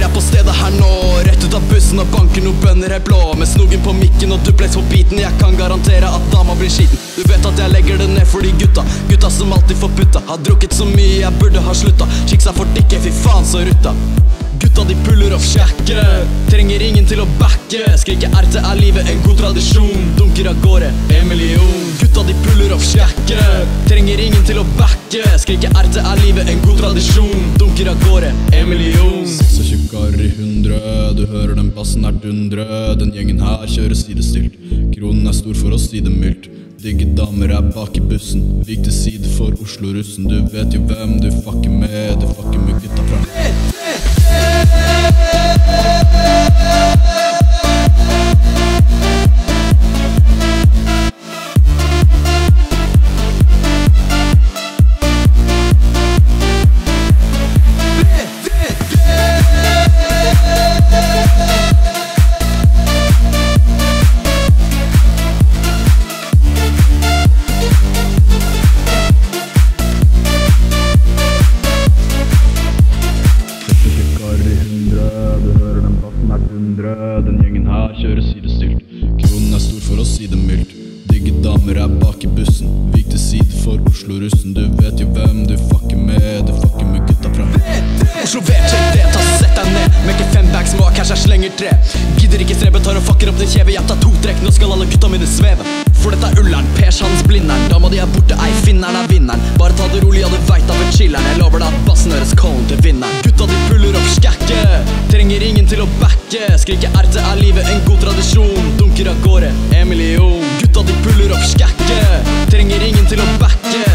jeg på stedet her nå, rett ut av bussen og banker noen bønner er blå. Med snogen på mikken og duplex på biten, jeg kan garantere at dama blir skiten. Du vet at jeg legger det ned for de gutta som alltid får putta. Har drukket så mye jeg burde ha slutta, chicks er for dikke, fy faen så rutta. Gutta de puller opp sjekke, trenger ingen til å backe. Skriker RT er livet en god tradisjon, dunker av gårde en million. Gutta de puller opp sjekke, trenger ingen til å backe. Skriker RT er livet en god tradisjon, dunker av gårde en million. Så tjukkar i 100, du hører den bassen er dundre. Den gjengen her kjører sidestilt, kronen er stor for å si det mildt. Digge damer er bak i bussen, vik til side for Oslo-russen. Du vet jo hvem du fucker med, du fucker med gutta fra Den gjengen her kjører sidestilt, kronen er stor for å si det mildt. Digge damer er bak i bussen, vik til side for Oslo-russen. Du vet jo hvem du fucker med gutta fra Oslo V3D, ta så sett deg ned. Mekker 5 bags, må ha cash, jeg slenger 3. Gidder ikke strebe, tar og fucker opp den kjeve. Jeg tar 2 trekk, nå skal alle gutta mine sveve. For dette er ulleren, pers hans blinderen. Dama de er borte, ei finneren er vinneren. Bare ta det rolig, ja du vet av en chilleren. Jeg lover deg at bassen høres cold til vinneren. Gutta de puller opp skække, trenger ingen til å backe. Skriker RT er livet en god tradisjon, dunker av gårde en million. Gutta de puller opp skække, trenger ingen til å backe.